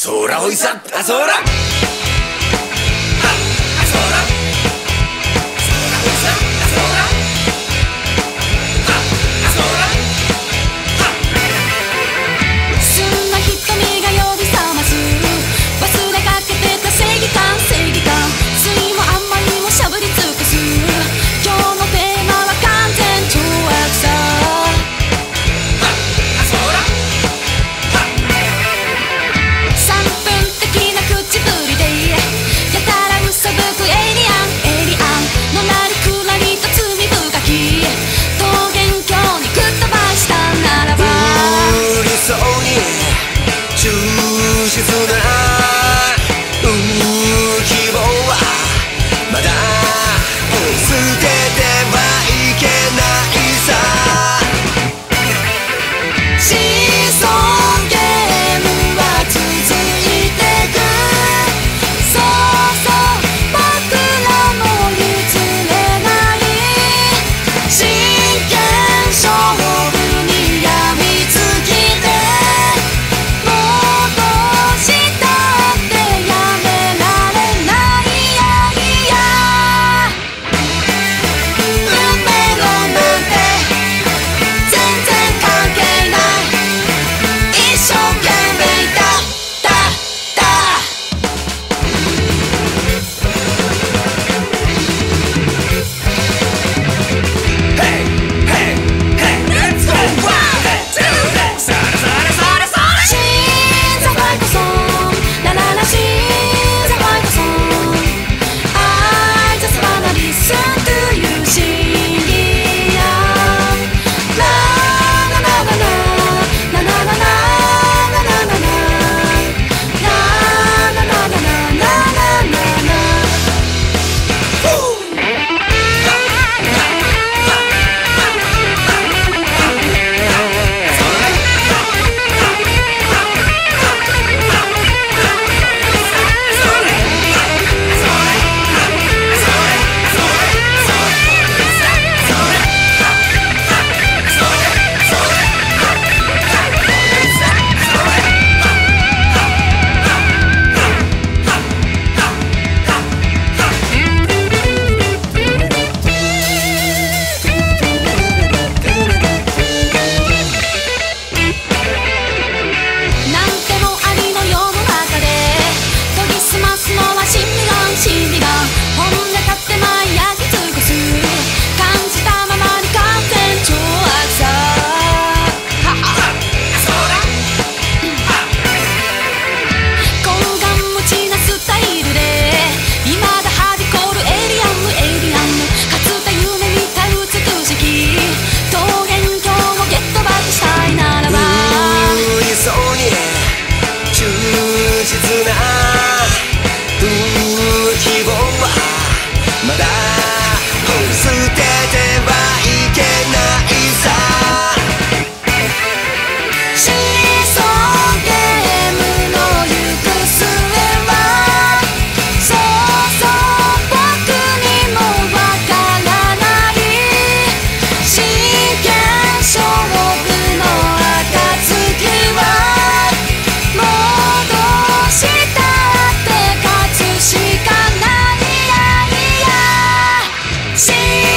そらおいさあそら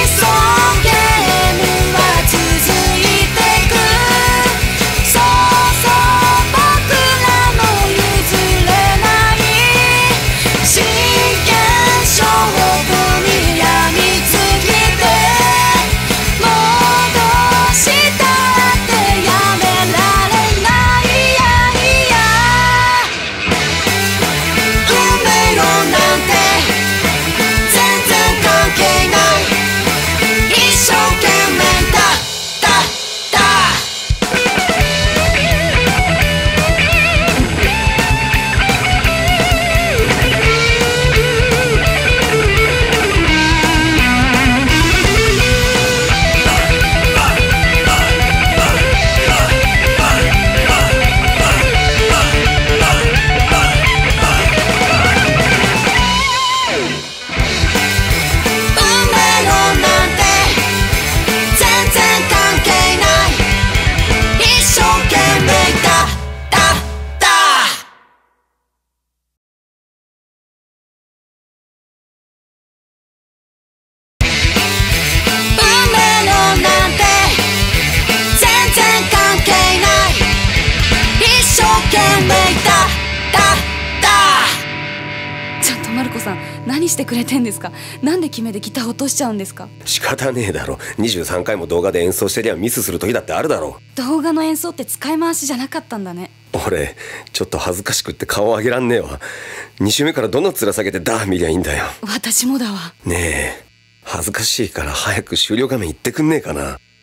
「 さん、何してくれてんですか？なんで決めでギター落としちゃうんですか？ 仕方ねえだろ。23回も動画で演奏してりゃミスする時だってあるだろ。 動画の演奏って使い回しじゃなかったんだね。 俺ちょっと恥ずかしくって顔上げらんねえわ。2週目からどの面下げてダー見りゃいいんだよ。 私もだわ。 ねえ、恥ずかしいから早く終了画面行ってくんねえかな。